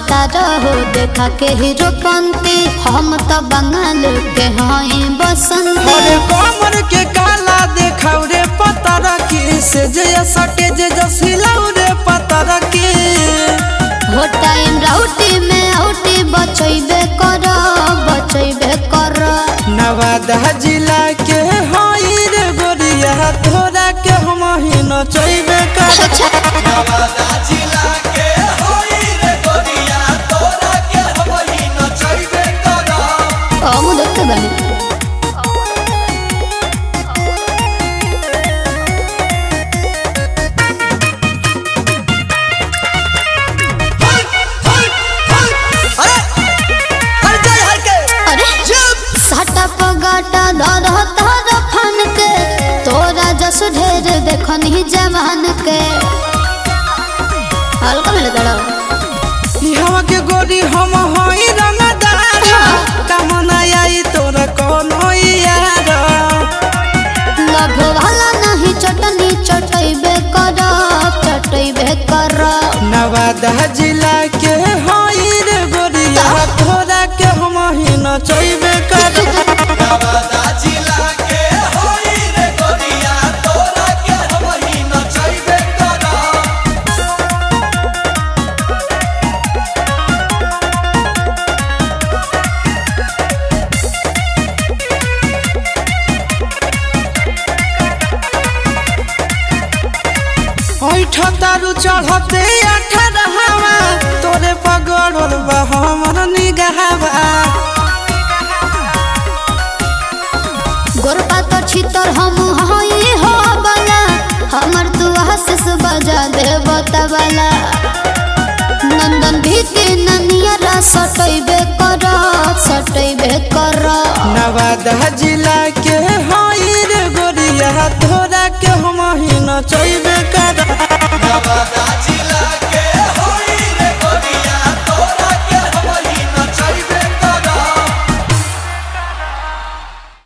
चाहता रहो देखा के हीरोपंती हम तो बंगाल के हैं बसंती। अरे कमर के काला देखाऊ रे पता रखी से जे सटे जे जसिलाऊ रे पता रखी। हो टाइम राउटी में आउटी बचैबे कर नवादा जिला के हई रे गोरिया तोरा के हम ही नचैबे कर। नवादा जिला के हई रे गोरिया तोरा के हम ही नचैबे कर। हम देखते बानी जस ढेर देखनी जवान के हल्का मिले दड़ा हम के गोरी हम हई रंगदार कामना आई तोरा कोनो यार। लभ वाला नहीं चटनी चटैबे कर नवादा जिला के हई रे गोरिया तोरा के हम ही नचैबे कर। नवादा जिला के हई रे गोरिया तोरा के हम ही नचैबे कर। तारू चढ़ते 18 तोरे पगड़ल बा हमर निगाहवा। गोरपा तो छितर हम हई हो बला हमर तू हंस बजा दे बतावला। नंदन भी के ननिया सटैबे कर नवादा जिला के हई रे गोरिया तोरा के हम ही नचै